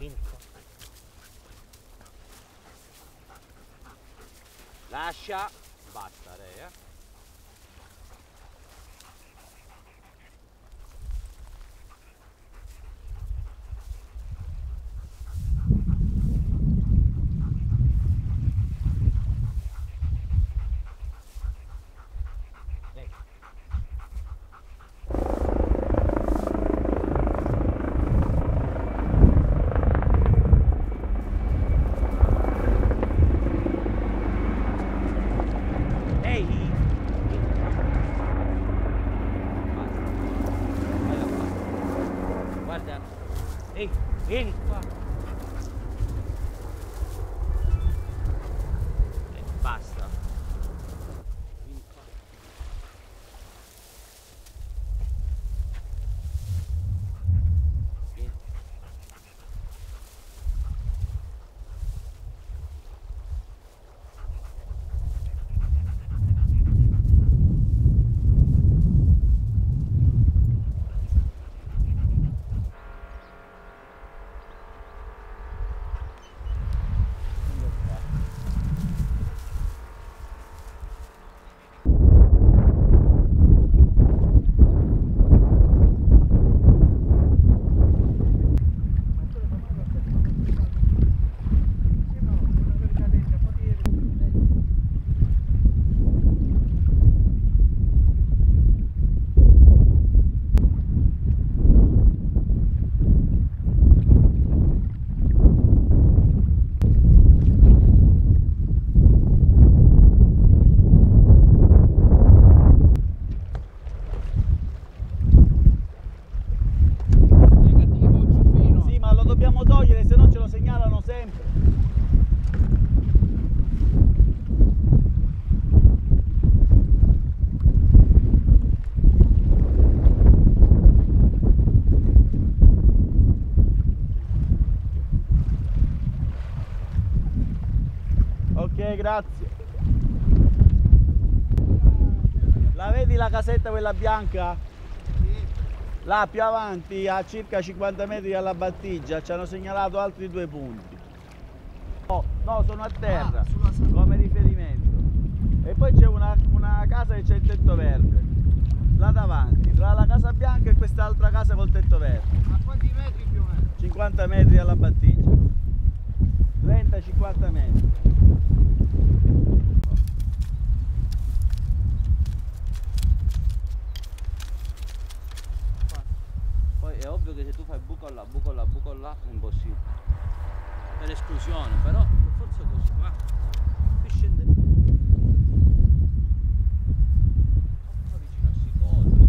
Vieni qua. Lascia. Basta, Re, Ehi, vieni qua. Basta. Vieni qua. Vieni. Dobbiamo togliere, se no ce lo segnalano sempre. Ok, grazie. La vedi la casetta quella bianca? Là più avanti, a circa 50 metri dalla battigia, ci hanno segnalato altri 2 punti. No, sono a terra, come riferimento. E poi c'è una casa che c'è il tetto verde, là davanti, tra la casa bianca e quest'altra casa col tetto verde. A quanti metri più o meno? 50 metri dalla battigia. 30-50 metri. È ovvio che se tu fai buco là, è impossibile. È l'esclusione, però per forza così, va. Qui scende. Troppo vicino a sti cosi.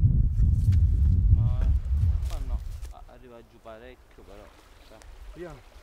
Arriva giù parecchio però. Piano.